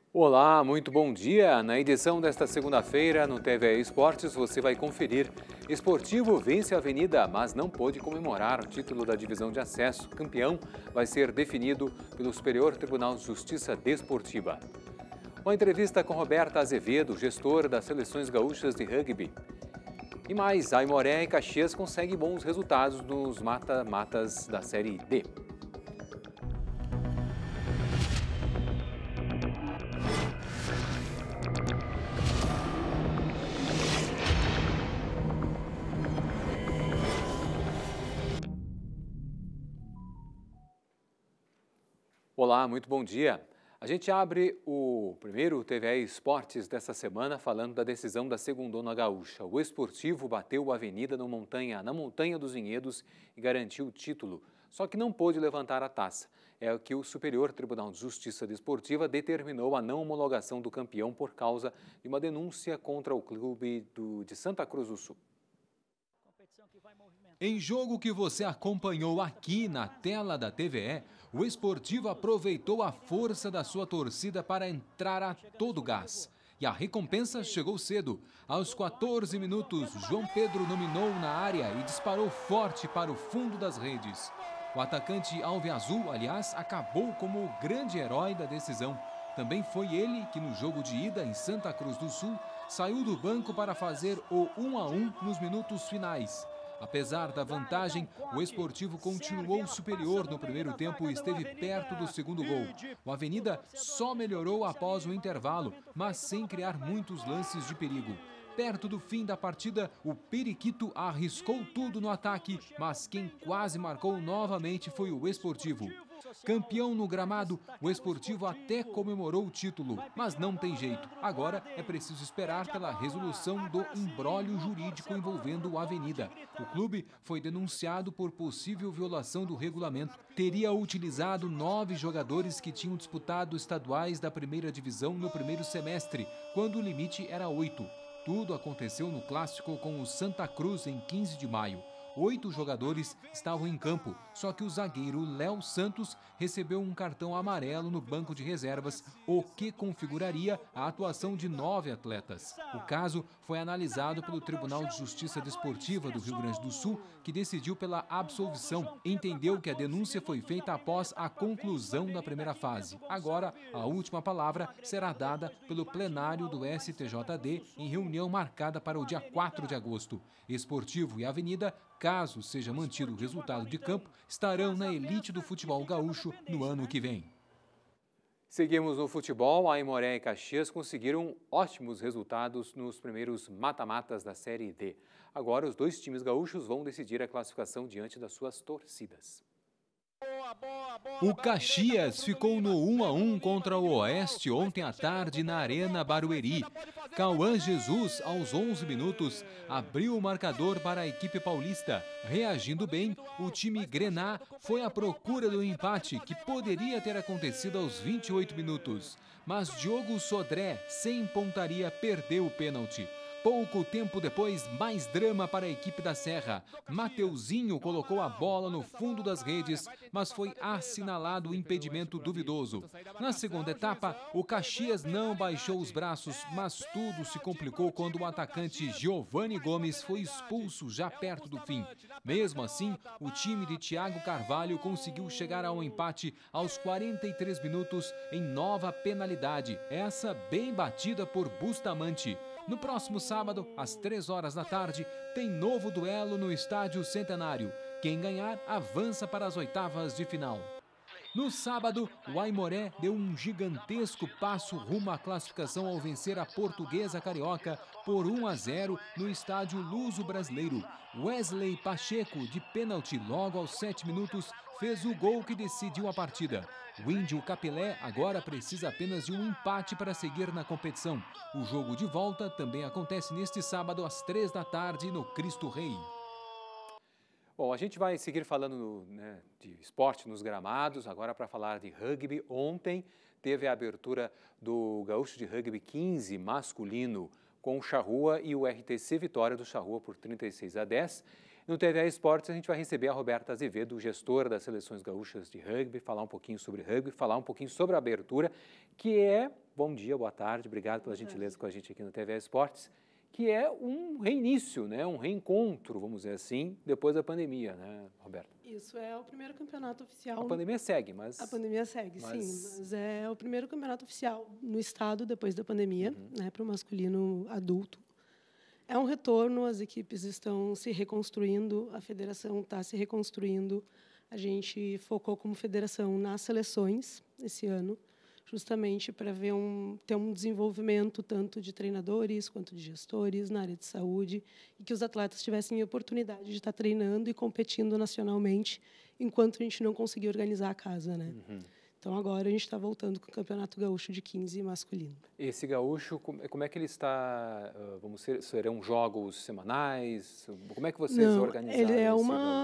Olá, muito bom dia. Na edição desta segunda-feira, no TVE Esportes, você vai conferir. Esportivo vence a Avenida, mas não pôde comemorar o título da divisão de acesso. Campeão vai ser definido pelo Superior Tribunal de Justiça Desportiva. Uma entrevista com Roberta Azevedo, gestora das seleções gaúchas de rugby. E mais, Aimoré e Caxias conseguem bons resultados nos mata-matas da Série D. Olá, muito bom dia. A gente abre o primeiro TVE Esportes dessa semana falando da decisão da Segundona Gaúcha. O Esportivo bateu o Avenida na Montanha dos Vinhedos e garantiu o título, só que não pôde levantar a taça. É o que o Superior Tribunal de Justiça Desportiva determinou a não homologação do campeão por causa de uma denúncia contra o clube de Santa Cruz do Sul. Em jogo que você acompanhou aqui na tela da TVE, o Esportivo aproveitou a força da sua torcida para entrar a todo gás. E a recompensa chegou cedo. Aos 14 minutos, João Pedro dominou na área e disparou forte para o fundo das redes. O atacante alviazul, aliás, acabou como o grande herói da decisão. Também foi ele que, no jogo de ida em Santa Cruz do Sul, saiu do banco para fazer o 1-1 nos minutos finais. Apesar da vantagem, o Esportivo continuou superior no primeiro tempo e esteve perto do segundo gol. O Avenida só melhorou após o intervalo, mas sem criar muitos lances de perigo. Perto do fim da partida, o Periquito arriscou tudo no ataque, mas quem quase marcou novamente foi o Esportivo. Campeão no gramado, o Esportivo até comemorou o título, mas não tem jeito. Agora é preciso esperar pela resolução do imbróglio jurídico envolvendo o Avenida. O clube foi denunciado por possível violação do regulamento. Teria utilizado 9 jogadores que tinham disputado estaduais da primeira divisão no primeiro semestre, quando o limite era 8. Tudo aconteceu no clássico com o Santa Cruz em 15 de maio. 8 jogadores estavam em campo, só que o zagueiro Léo Santos recebeu um cartão amarelo no banco de reservas, o que configuraria a atuação de 9 atletas. O caso foi analisado pelo Tribunal de Justiça Desportiva do Rio Grande do Sul, que decidiu pela absolvição. Entendeu que a denúncia foi feita após a conclusão da primeira fase. Agora, a última palavra será dada pelo plenário do STJD em reunião marcada para o dia 4 de agosto. Esportivo e Avenida, caso seja mantido o resultado de campo, estarão na elite do futebol gaúcho no ano que vem. Seguimos no futebol. Aimoré e Caxias conseguiram ótimos resultados nos primeiros mata-matas da Série D. Agora, os dois times gaúchos vão decidir a classificação diante das suas torcidas. O Caxias ficou no 1-1 contra o Oeste ontem à tarde na Arena Barueri. Cauã Jesus, aos 11 minutos, abriu o marcador para a equipe paulista. Reagindo bem, o time Grená foi à procura do empate, que poderia ter acontecido aos 28 minutos. Mas Diogo Sodré, sem pontaria, perdeu o pênalti. Pouco tempo depois, mais drama para a equipe da Serra. Mateuzinho colocou a bola no fundo das redes, mas foi assinalado o impedimento duvidoso. Na segunda etapa, o Caxias não baixou os braços, mas tudo se complicou quando o atacante Giovanni Gomes foi expulso já perto do fim. Mesmo assim, o time de Thiago Carvalho conseguiu chegar ao empate aos 43 minutos em nova penalidade, essa bem batida por Bustamante. No próximo sábado, às 3 horas da tarde, tem novo duelo no Estádio Centenário. Quem ganhar, avança para as oitavas de final. No sábado, o Aimoré deu um gigantesco passo rumo à classificação ao vencer a Portuguesa Carioca por 1-0 no Estádio Luso Brasileiro. Wesley Pacheco, de pênalti logo aos 7 minutos, fez o gol que decidiu a partida. O Índio Capilé agora precisa apenas de um empate para seguir na competição. O jogo de volta também acontece neste sábado às 3 da tarde no Cristo Rei. Bom, a gente vai seguir falando de esporte nos gramados, agora para falar de rugby. Ontem teve a abertura do Gaúcho de Rugby 15 masculino com o Charrua e o RTC Vitória do Charrua por 36-10. No TVE Esportes a gente vai receber a Roberta Azevedo, gestora das seleções gaúchas de rugby, falar um pouquinho sobre rugby, falar um pouquinho sobre a abertura, que é bom dia, boa tarde, obrigado pela gentileza com a gente aqui no TVE Esportes, que é um reinício, né? Um reencontro, vamos dizer assim, depois da pandemia, né, Roberto? Isso é o primeiro campeonato oficial. A pandemia segue, mas... A pandemia segue, sim, mas é o primeiro campeonato oficial no estado depois da pandemia, né, para o masculino adulto. É um retorno, as equipes estão se reconstruindo, a federação está se reconstruindo. A gente focou como federação nas seleções esse ano, justamente para ter um desenvolvimento tanto de treinadores quanto de gestores na área de saúde e que os atletas tivessem a oportunidade de estar treinando e competindo nacionalmente enquanto a gente não conseguia organizar a casa, né? Então, agora a gente está voltando com o Campeonato Gaúcho de 15 masculino. Esse gaúcho, como é que ele está? Serão jogos semanais? Como é que vocês organizaram? Ele é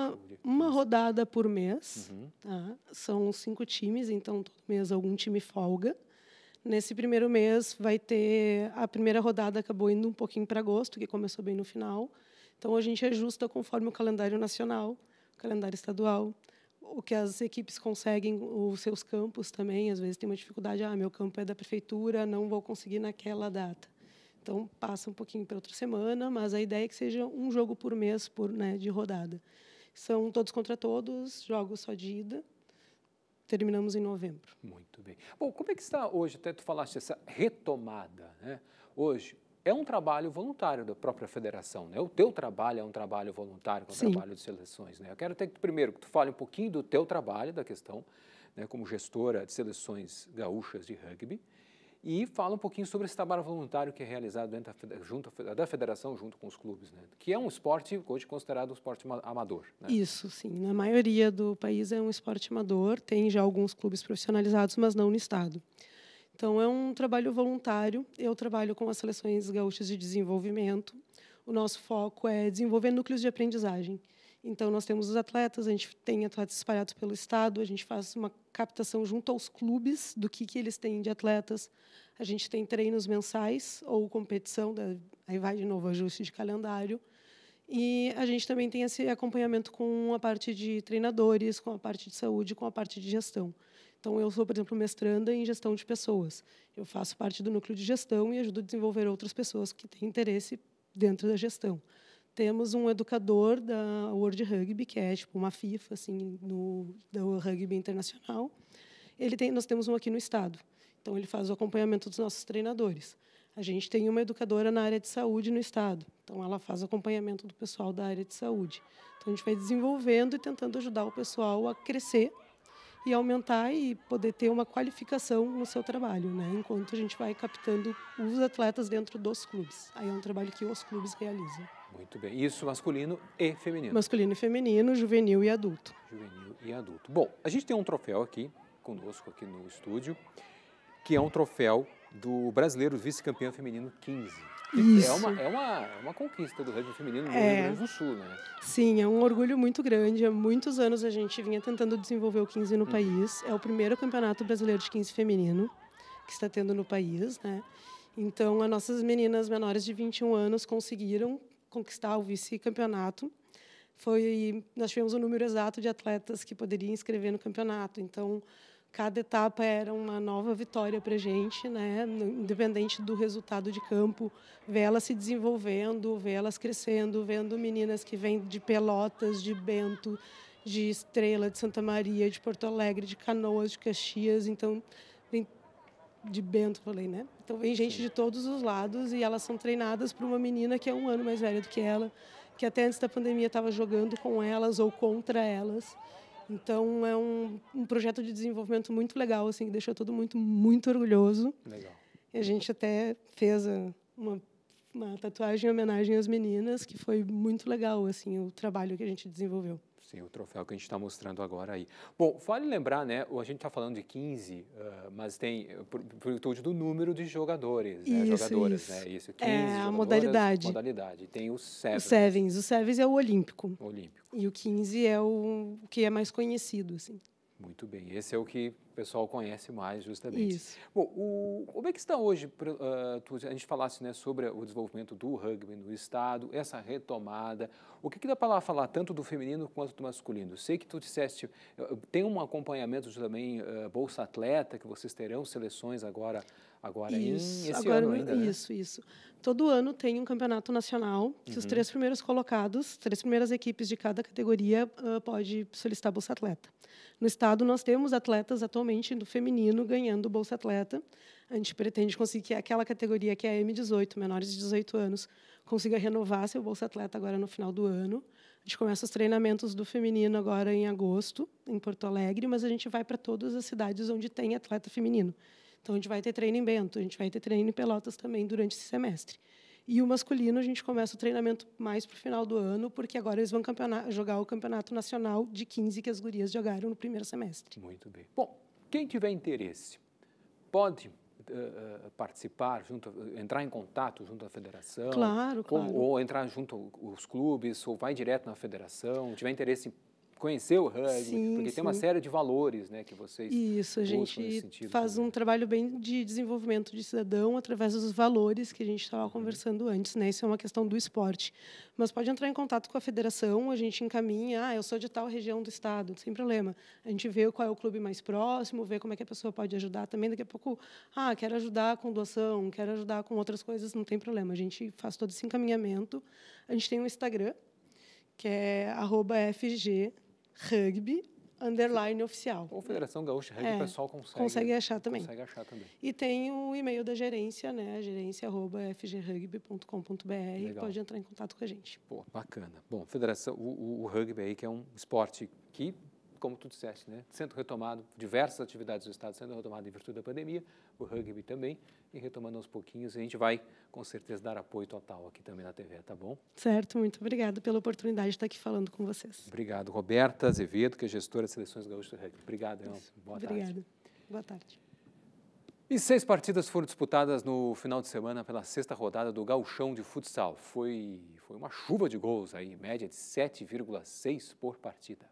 uma rodada por mês. Tá? São 5 times, então todo mês algum time folga. Nesse primeiro mês vai ter... A primeira rodada acabou indo um pouquinho para agosto, que começou bem no final. Então, a gente ajusta conforme o calendário nacional, o calendário estadual, o que as equipes conseguem, os seus campos também, às vezes tem uma dificuldade, meu campo é da prefeitura, não vou conseguir naquela data. Então, passa um pouquinho para outra semana, mas a ideia é que seja um jogo por mês de rodada. São todos contra todos, jogos só de ida. Terminamos em novembro. Muito bem. Bom, como é que está hoje, até tu falaste, essa retomada, né? Hoje, é um trabalho voluntário da própria federação, né? O teu trabalho é um trabalho voluntário, com o trabalho de seleções, né? Eu quero até que, primeiro, que tu fale um pouquinho do teu trabalho, da questão, né, como gestora de seleções gaúchas de rugby, e fala um pouquinho sobre esse trabalho voluntário que é realizado dentro da federação, junto com os clubes, né? Que é um esporte hoje considerado um esporte amador, né? Isso, sim. Na maioria do país é um esporte amador, tem já alguns clubes profissionalizados, mas não no estado. Então, é um trabalho voluntário. Eu trabalho com as seleções gaúchas de desenvolvimento. O nosso foco é desenvolver núcleos de aprendizagem. Então, nós temos os atletas, a gente tem atletas espalhados pelo estado, a gente faz uma captação junto aos clubes do que eles têm de atletas. A gente tem treinos mensais ou competição, aí vai de novo ajuste de calendário. E a gente também tem esse acompanhamento com a parte de treinadores, com a parte de saúde, com a parte de gestão. Então, eu sou, por exemplo, mestranda em gestão de pessoas. Eu faço parte do núcleo de gestão e ajudo a desenvolver outras pessoas que têm interesse dentro da gestão. Temos um educador da World Rugby, que é tipo uma FIFA assim, do rugby internacional. Nós temos um aqui no estado. Então, ele faz o acompanhamento dos nossos treinadores. A gente tem uma educadora na área de saúde no estado. Então, ela faz o acompanhamento do pessoal da área de saúde. Então, a gente vai desenvolvendo e tentando ajudar o pessoal a crescer e aumentar e poder ter uma qualificação no seu trabalho, né? Enquanto a gente vai captando os atletas dentro dos clubes. Aí é um trabalho que os clubes realizam. Muito bem. Isso masculino e feminino. Masculino e feminino, juvenil e adulto. Juvenil e adulto. Bom, a gente tem um troféu aqui, conosco aqui no estúdio, que é um troféu do brasileiro vice-campeão feminino 15. Isso. É uma conquista do rugby feminino no Rio Grande do Sul, né? Sim, é um orgulho muito grande. Há muitos anos a gente vinha tentando desenvolver o 15 no país. É o primeiro campeonato brasileiro de 15 feminino que está tendo no país, né? Então, as nossas meninas menores de 21 anos conseguiram conquistar o vice-campeonato. Nós tivemos o número exato de atletas que poderiam inscrever no campeonato. Então, cada etapa era uma nova vitória para a gente, né? Independente do resultado de campo, ver elas se desenvolvendo, ver elas crescendo, vendo meninas que vêm de Pelotas, de Bento, de Estrela, de Santa Maria, de Porto Alegre, de Canoas, de Caxias, então vem de Bento, falei, né? Então vem gente de todos os lados e elas são treinadas por uma menina que é um ano mais velha do que ela, que até antes da pandemia estava jogando com elas ou contra elas. Então, é um projeto de desenvolvimento muito legal, assim, que deixou todo mundo muito orgulhoso. Legal. E a gente até fez uma tatuagem em homenagem às meninas, que foi muito legal, assim, o trabalho que a gente desenvolveu. Sim, o troféu que a gente está mostrando agora aí. Bom, vale lembrar, né, a gente está falando de 15, mas tem, por virtude do número de jogadores, né, jogadoras, né, isso, 15 a modalidade. Tem o Sevens. O Sevens é o olímpico. Olímpico. E o 15 é o que é mais conhecido, assim. Muito bem, esse é o que pessoal conhece mais, justamente. Isso. Bom, como é que está hoje, a gente falasse, né, sobre o desenvolvimento do rugby no estado, essa retomada, o que dá para falar tanto do feminino quanto do masculino? Sei que tu disseste, tem um acompanhamento também, Bolsa Atleta, que vocês terão seleções agora esse ano ainda, né? Isso. Todo ano tem um campeonato nacional, que os 3 primeiros colocados, 3 primeiras equipes de cada categoria pode solicitar Bolsa Atleta. No estado, nós temos atletas atualmente do feminino ganhando Bolsa Atleta. A gente pretende conseguir que aquela categoria que é a M18, menores de 18 anos, consiga renovar seu Bolsa Atleta agora no final do ano. A gente começa os treinamentos do feminino agora em agosto, em Porto Alegre, mas a gente vai para todas as cidades onde tem atleta feminino. Então, a gente vai ter treino em Bento, a gente vai ter treino em Pelotas também durante esse semestre. E o masculino, a gente começa o treinamento mais para o final do ano, porque agora eles vão jogar o campeonato nacional de 15 que as gurias jogaram no primeiro semestre. Muito bem. Bom, quem tiver interesse pode participar, entrar em contato junto à federação? Claro. Ou entrar junto aos clubes, ou vai direto na federação, tiver interesse em conhecer o rugby, porque tem uma série de valores, né, que vocês Isso, a gente faz também. um trabalho bem de desenvolvimento de cidadão através dos valores que a gente estava conversando antes, né? Isso é uma questão do esporte. Mas pode entrar em contato com a federação, a gente encaminha, eu sou de tal região do estado, sem problema. A gente vê qual é o clube mais próximo, vê como é que a pessoa pode ajudar também. Daqui a pouco, quero ajudar com doação, quero ajudar com outras coisas, não tem problema. A gente faz todo esse encaminhamento. A gente tem um Instagram, que é @FGRugby_oficial. Ou Federação Gaúcha Rugby, o pessoal consegue achar também. Consegue achar também. E tem o e-mail da gerência, né? gerência@fgrugby.com.br. Pode entrar em contato com a gente. Pô, bacana. Bom, Federação, o rugby aí, que é um esporte que, como tu disseste, né, sendo retomado, diversas atividades do estado sendo retomadas em virtude da pandemia, o rugby também, e retomando aos pouquinhos, a gente vai, com certeza, dar apoio total aqui também na TV, tá bom? Certo, muito obrigada pela oportunidade de estar aqui falando com vocês. Obrigado. Roberta Azevedo, que é gestora de seleções gaúchas do rugby. Obrigado, boa tarde. Obrigada. Boa tarde. E 6 partidas foram disputadas no final de semana pela 6ª rodada do Gauchão de Futsal. Foi uma chuva de gols aí, média de 7,6 por partida.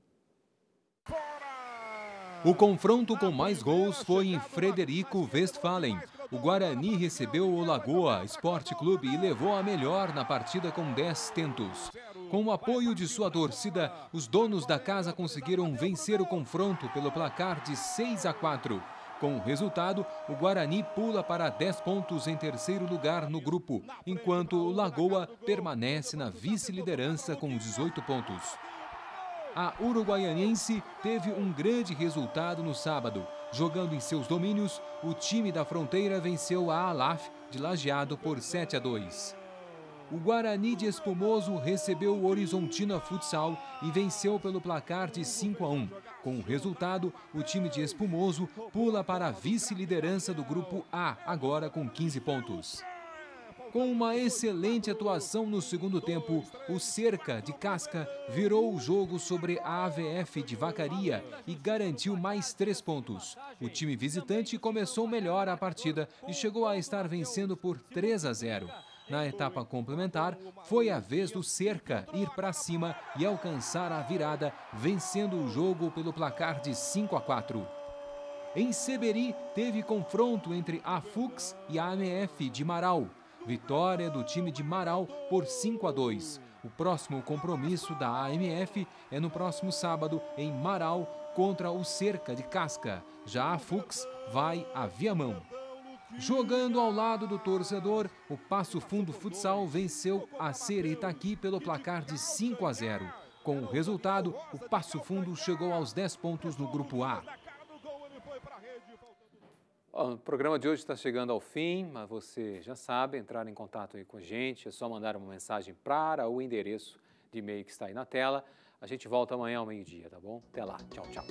O confronto com mais gols foi em Frederico Westphalen. O Guarani recebeu o Lagoa Esporte Clube e levou a melhor na partida com 10 tentos. Com o apoio de sua torcida, os donos da casa conseguiram vencer o confronto pelo placar de 6-4. Com o resultado, o Guarani pula para 10 pontos em terceiro lugar no grupo, enquanto o Lagoa permanece na vice-liderança com 18 pontos. A uruguaianense teve um grande resultado no sábado. Jogando em seus domínios, o time da Fronteira venceu a Alaf de Lajeado por 7-2. O Guarani de Espumoso recebeu o Horizontina Futsal e venceu pelo placar de 5-1. Com o resultado, o time de Espumoso pula para a vice-liderança do grupo A, agora com 15 pontos. Com uma excelente atuação no segundo tempo, o Cerca de Casca virou o jogo sobre a AVF de Vacaria e garantiu mais 3 pontos. O time visitante começou melhor a partida e chegou a estar vencendo por 3-0. Na etapa complementar, foi a vez do Cerca ir para cima e alcançar a virada, vencendo o jogo pelo placar de 5-4. Em Seberi, teve confronto entre a FUX e a AMF de Marau. Vitória do time de Marau por 5-2. O próximo compromisso da AMF é no próximo sábado em Marau contra o Cerca de Casca. Já a FUX vai a Viamão. Jogando ao lado do torcedor, o Passo Fundo Futsal venceu a Seretaqui pelo placar de 5-0. Com o resultado, o Passo Fundo chegou aos 10 pontos no grupo A. O programa de hoje está chegando ao fim, mas você já sabe, entrar em contato aí com a gente, é só mandar uma mensagem para o endereço de e-mail que está aí na tela. A gente volta amanhã ao meio-dia, tá bom? Até lá, tchau, tchau.